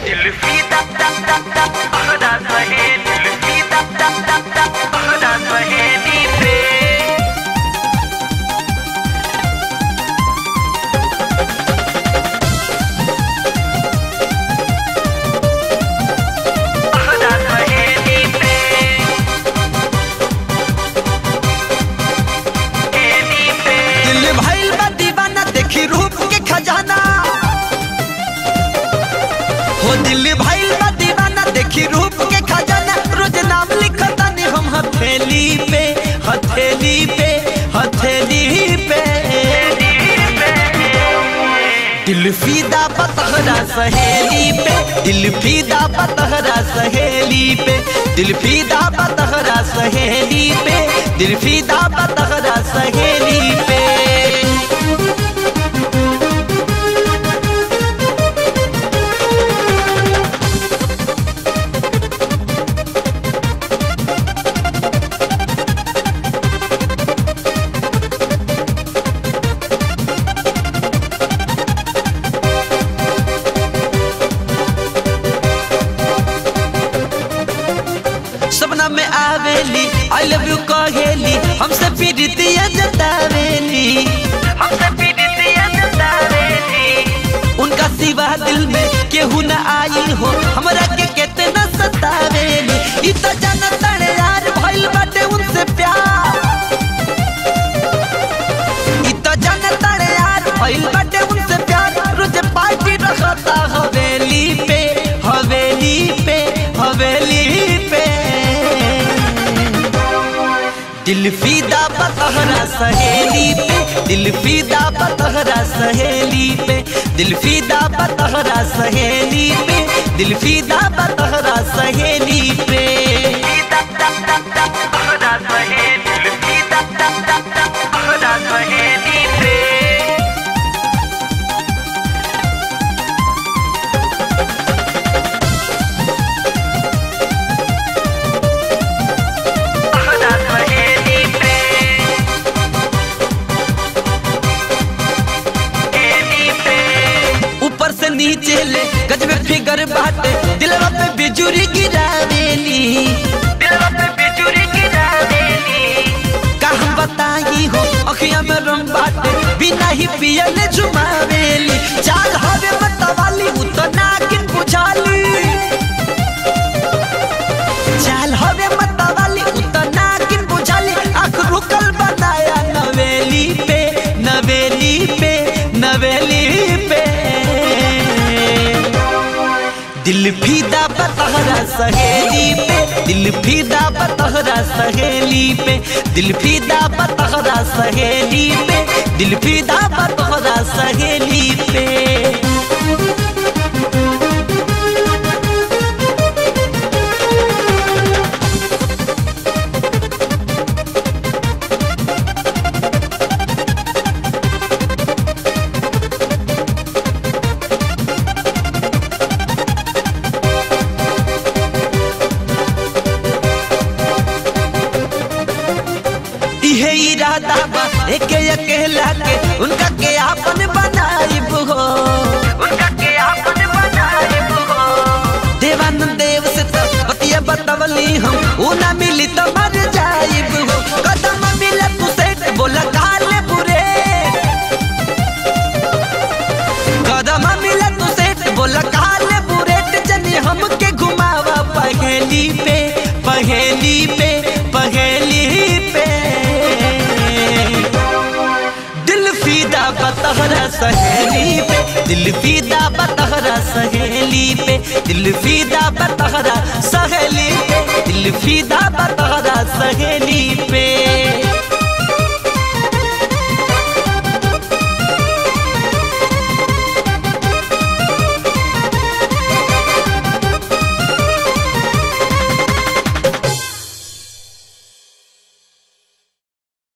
दिल भाई दीवाना देखी रूप के खजाना, रोज नाम लिखतानी हम हथेली पे हथेली पे हथेली पे। दिल फीदा बतहरा सहेली पे, दिल फीदा बतहरा सहेली पे, दिल फीदा बतहरा सहेली पे, दिल फीदा बतहरा सहेली पे। सपना में आवेली आई लव यू कहेली, हमसे पीड़ितिया जतावेली, हमसे पीड़ितिया जतावेली। उनका सिवा दिल में केहू न आई हो, हमरा के कितना सतावेली। ई तो जानता रे यार भइल बाटे उनसे प्यार, ई तो जानता रे यार भइल बाटे उनसे प्यार। रोज पार्टी रखता हवेली पे हवेली पे हवेली पे। दिल फीदा बतहरा सहेली पे, दिल फीदा बतहरा सहेली पे, दिल फीदा बतहरा सहेली पे, दिल फीदा बतहरा सहेली पे। नीचे ले गजबे फिगर बाटे, दिलवा पे बिजुरी गिरावेली, दिलवा पे बिजुरी गिरावेली। का हम बताई हो अखियां में रंग बाटे, बिना ही पियले झुमावेली। चाल हवे मतवाली उतना किन बुझाली, चाल हवे मतवाली उतना किन बुझाली। आँख रुकल बनाया नवेली पे नवेली पे नवेली पे। दिल फीदा बतहरा सहेली पे, दिल फीदा बतहरा सहेली पे, दिल फीदा बतहरा सहेली पे, दिल फीदा बतहरा सहेली पे। इहे इरादा बा एके अकेला के उनका के आपन बनाइब हो, उनका के आपन बनाइब हो। देवानंद देव से तो बतिया बतवली हम, ऊ ना मिली तो मर जाइब हो। कदम मिला तू सेठ बोला काले बुरे, कदम मिला तू सेठ बोला काले बुरे। जनी हमके घुमावा पहेली पे पहेली पे पहेली पे। बतहरा सहेली पे, दिल फीदा बतहरा सहेली पे, दिल फीदा बतहरा सहेली पे, दिल फीदा बतहरा